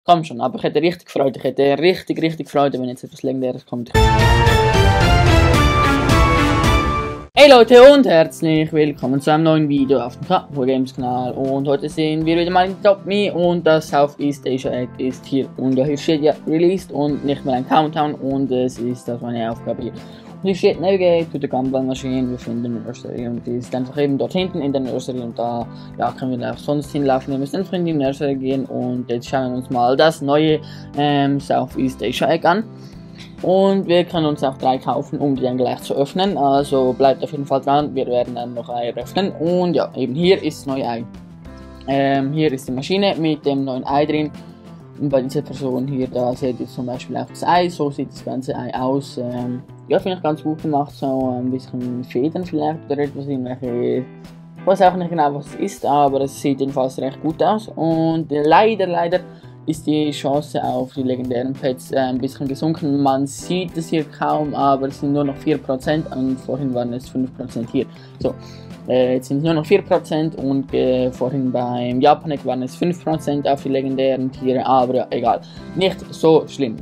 Komm schon, aber ich hätte richtig Freude. Ich hätte richtig Freude, wenn jetzt etwas Legendäres kommt. Hey Leute und herzlich willkommen zu einem neuen Video auf dem K4 Games Kanal. Und heute sehen wir wieder mal in Top Me und das Southeast Asia Egg ist hier. Und hier steht ja Released und nicht mehr ein Countdown und es ist also meine Aufgabe hier. Und hier steht Navigate to the Gumball Machine, wir finden Nursery und die ist einfach eben dort hinten in der Nursery und da ja, können wir auch sonst hinlaufen. Wir müssen einfach in die Nursery gehen und jetzt schauen wir uns mal das neue Southeast Asia Egg an. Und wir können uns auch 3 kaufen, um die dann gleich zu öffnen. Also bleibt auf jeden Fall dran, wir werden dann noch Eier öffnen. Und ja, eben hier ist das neue Ei. Hier ist die Maschine mit dem neuen Ei drin. Und bei dieser Person hier, da seht ihr zum Beispiel auch das Ei. So sieht das ganze Ei aus. Ja, finde ich ganz gut gemacht. So ein bisschen Federn vielleicht oder etwas, irgendwelche. Ich weiß auch nicht genau, was es ist, aber es sieht jedenfalls recht gut aus. Und leider ist die Chance auf die legendären Pets ein bisschen gesunken. Man sieht es hier kaum, aber es sind nur noch 4% und vorhin waren es 5% hier. So, jetzt sind es nur noch 4% und vorhin beim Japanek waren es 5% auf die legendären Tiere, aber ja, egal. Nicht so schlimm.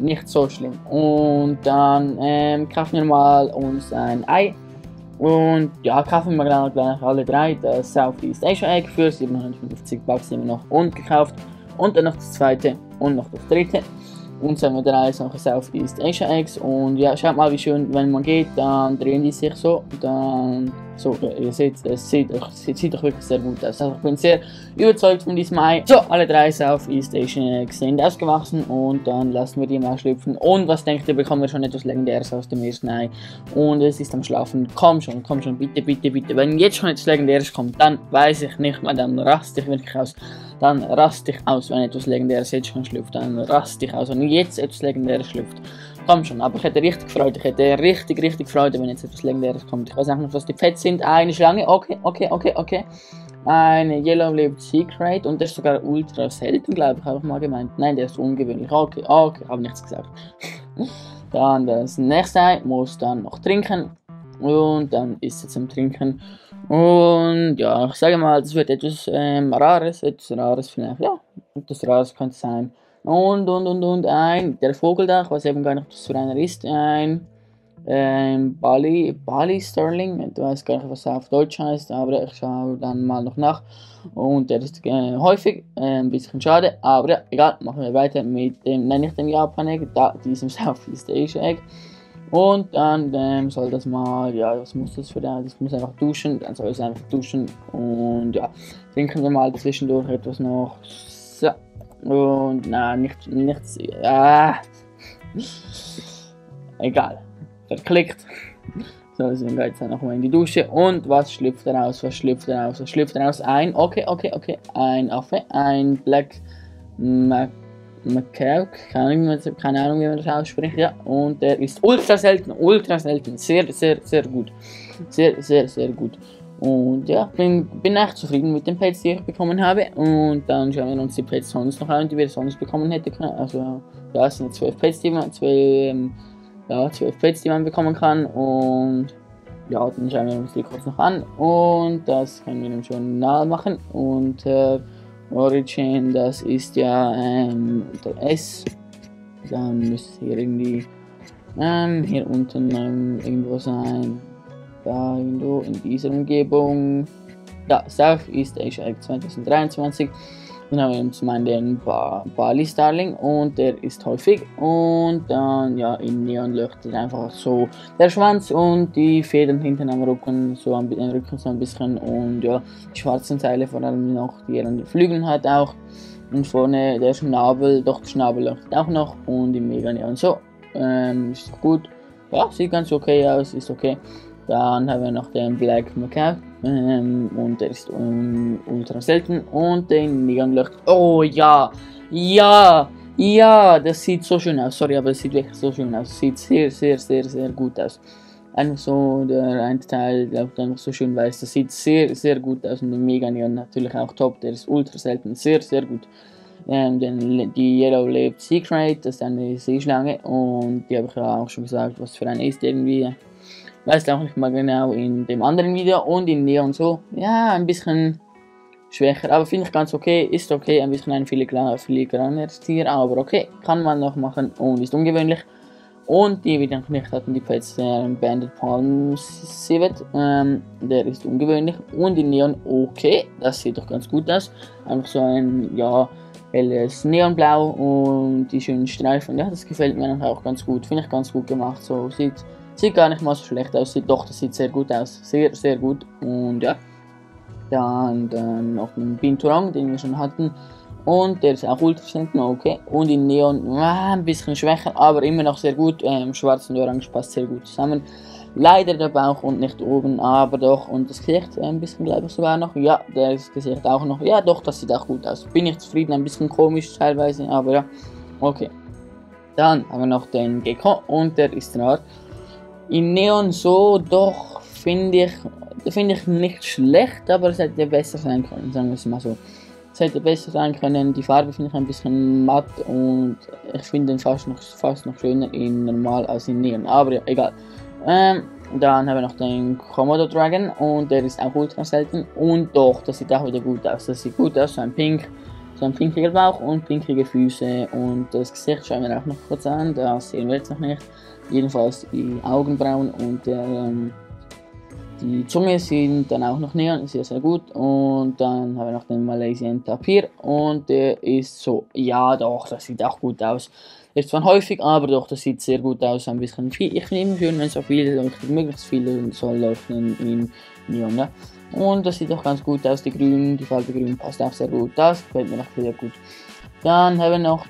Und dann kaufen wir mal uns ein Ei. Und ja, kaufen wir gleich alle 3. Das Southeast Asia Egg für 750 Bucks immer noch und gekauft. Und dann noch das zweite und noch das dritte. Und dann haben wir 3 solche Southeast Asia Eggs. Und ja, schaut mal, wie schön, wenn man geht, dann drehen die sich so. Dann so, ihr seht, es sieht doch wirklich sehr gut aus. Also ich bin sehr überzeugt von diesem Ei. So, alle 3 Southeast Asian Eggs sind ausgewachsen und dann lassen wir die mal schlüpfen. Und was denkt ihr, bekommen wir schon etwas Legendäres aus dem ersten Ei? Und es ist am Schlafen. Komm schon, bitte. Wenn jetzt schon etwas Legendäres kommt, dann weiß ich nicht mehr, dann raste ich wirklich aus. Dann raste ich aus, wenn etwas Legendäres jetzt schon schlüpft. Dann raste ich aus, wenn jetzt etwas Legendäres schlüpft. Komm schon, aber ich hätte richtig Freude. Ich hätte richtig Freude, wenn jetzt etwas Legendäres kommt. Ich weiß auch nicht, was die Pets sind. Eine Schlange, okay. Eine Yellow Lived Secret und der ist sogar ultra selten, glaube ich, habe ich mal gemeint. Nein, der ist ungewöhnlich. Okay, habe nichts gesagt. Dann das nächste Ei muss dann noch trinken. Und dann ist es zum Trinken. Und ja, ich sage mal, das wird etwas Rares vielleicht. Ja, etwas Rares könnte es sein. Und der Vogel da, ich weiß eben gar nicht, was für einer ist, ein Bali Sterling, ich weiß gar nicht, was er auf Deutsch heißt, aber ich schaue dann mal noch nach. Und der ist häufig, ein bisschen schade, aber ja, egal, machen wir weiter mit dem, nein, nicht dem Japan-Egg, diesem Southeast Asia Egg. Und dann soll das mal, ja, was muss das für da? Das muss einfach duschen, dann soll es einfach duschen und ja, trinken wir mal zwischendurch etwas noch. So. Und na, nichts, egal, verklickt. So, deswegen geht es dann nochmal in die Dusche. Und was schlüpft daraus? Ein, okay, ein Affe, ein Black Macaque, keine Ahnung, wie man das ausspricht, ja. Und der ist ultra selten, sehr gut. Sehr gut. Und ja, bin echt zufrieden mit den Pets, die ich bekommen habe. Und dann schauen wir uns die Pets sonst noch an, die wir sonst bekommen hätten. Also, ja, es sind 12 Pets, die man, 12 Pets, die man bekommen kann. Und ja, dann schauen wir uns die kurz noch an. Und das können wir im Journal machen. Und Origin, das ist ja der S. Dann müsste es hier irgendwie hier unten irgendwo sein. Da irgendwo in dieser Umgebung. Ja, Southeast Asia Egg 2023. Dann haben wir uns den Bali Starling und der ist häufig. Und dann ja in Neon leuchtet einfach so der Schwanz und die Federn hinten am Rücken so ein bisschen und ja die schwarzen Teile vor allem noch, die er an den Flügeln hat auch. Und vorne der Schnabel, doch der Schnabel leuchtet auch noch und im Mega Neon so. Ist doch gut. Ja, sieht ganz okay aus, ist okay. Dann haben wir noch den Black Macaque und der ist ultra selten und den Neonleucht. Oh ja, das sieht so schön aus. Sorry, aber es sieht wirklich so schön aus. Sieht sehr gut aus. Einfach so, der eine Teil läuft einfach so schön weiß. Das sieht sehr gut aus und der Mega Neon natürlich auch top. Der ist ultra selten, sehr gut. Die Yellow Lived Secret, das ist eine Seeschlange und die habe ich ja auch schon gesagt, was für eine ist irgendwie. Weiß auch nicht mal genau in dem anderen Video und in Neon so. Ja, ein bisschen schwächer, aber finde ich ganz okay, ist okay, ein bisschen ein filigraneres Tier, aber okay, kann man noch machen und ist ungewöhnlich. Und die wieder nicht hatten die Pets, der Banded Palm Civet, der ist ungewöhnlich. Und in Neon okay, das sieht doch ganz gut aus. Einfach so ein, ja, helles Neonblau und die schönen Streifen. Ja, das gefällt mir auch ganz gut, finde ich ganz gut gemacht. So sieht gar nicht mal so schlecht aus, doch, das sieht sehr gut aus, sehr, sehr gut. Und ja, dann noch ein Binturong, den wir schon hatten. Und der ist auch ultra selten, okay. Und in Neon ein bisschen schwächer, aber immer noch sehr gut. Schwarz und Orange passt sehr gut zusammen. Leider der Bauch und nicht oben, aber doch. Und das Gesicht ein bisschen, glaube ich, sogar noch. Ja, das Gesicht auch noch. Ja, doch, das sieht auch gut aus. Bin ich zufrieden, ein bisschen komisch teilweise, aber ja, okay. Dann haben wir noch den Gecko und der ist rar. In Neon so, doch, finde ich nicht schlecht, aber es hätte besser sein können, sagen wir es mal so. Es hätte besser sein können, die Farbe finde ich ein bisschen matt und ich finde den fast noch schöner in normal als in Neon, aber ja, egal. Dann haben wir noch den Komodo Dragon und der ist auch ultra selten und doch, das sieht auch wieder gut aus. Das sieht gut aus, so ein pinkiger Bauch und pinkige Füße und das Gesicht schauen wir auch noch kurz an, das sehen wir jetzt noch nicht. Jedenfalls die Augenbrauen und die Zunge sind dann auch noch Neon, sehr, sehr gut. Und dann haben wir noch den Malaysian Tapir und der ist so, ja doch, das sieht auch gut aus. Ist zwar häufig, aber doch, das sieht sehr gut aus. Ein bisschen viel. Ich finde immer schön, wenn so viel leuchtet, möglichst viel soll leuchten in Neon. Ja? Und das sieht auch ganz gut aus. Die Farbe Grün passt auch sehr gut. Das gefällt mir noch sehr gut. Dann haben wir noch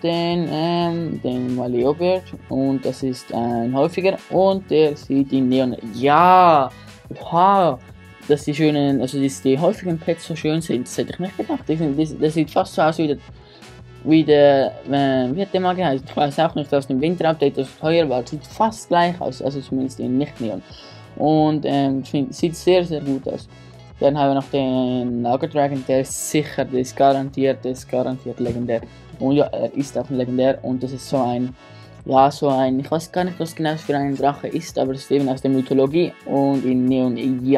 den Maleobird und das ist ein häufiger und der sieht in Neon, ja, wow, dass die schönen, also dass die häufigen Pets so schön sind, das hätte ich nicht gedacht. Das sieht fast so aus wie hat der mal geheißen? Ich weiß auch nicht, aus dem Winter-Update, das teuer war, sieht fast gleich aus, also zumindest in Nicht-Neon. Und sieht sehr, sehr gut aus. Dann haben wir noch den Naga Dragon, der ist sicher, der ist garantiert legendär. Und ja, er ist auch legendär und das ist so ein, ich weiß gar nicht, was genau für ein Drache ist, aber das ist eben aus der Mythologie und in Neon,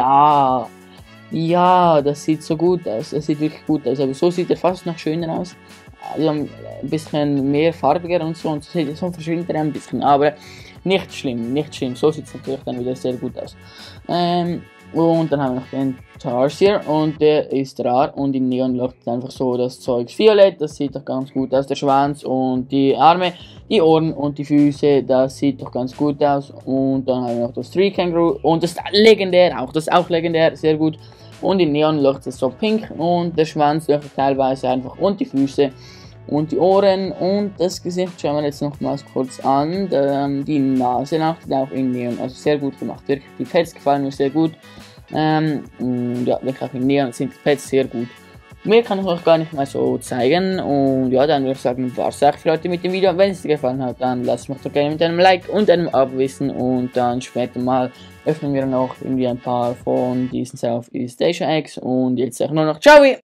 ja, das sieht so gut aus, das sieht wirklich gut aus, aber so sieht er fast noch schöner aus. Also ein bisschen mehr farbiger und so verschwindet er ein bisschen, aber nicht schlimm, so sieht es natürlich dann wieder sehr gut aus. Und dann haben wir noch den Tarsier und der ist rar und in Neon leuchtet einfach so das Zeug violett, das sieht doch ganz gut aus, der Schwanz und die Arme, die Ohren und die Füße, das sieht doch ganz gut aus. Und dann haben wir noch das Tree Kangaroo und das ist legendär, das ist auch legendär, sehr gut. Und in Neon leuchtet es so pink und der Schwanz leuchtet teilweise einfach und die Füße und die Ohren und das Gesicht schauen wir jetzt nochmals kurz an. Die Nase leuchtet auch in Neon, also sehr gut gemacht, wirklich. Die Pets gefallen mir sehr gut. Ja, wirklich auch in Neon sind die Pets sehr gut. Mehr kann ich euch gar nicht mal so zeigen und ja, dann würde ich sagen, war es für heute mit dem Video. Wenn es dir gefallen hat, dann lasst mich doch gerne mit einem Like und einem Abo wissen und dann später mal öffnen wir noch irgendwie ein paar von diesen Southeast Asia Eggs und jetzt sage ich nur noch Ciao!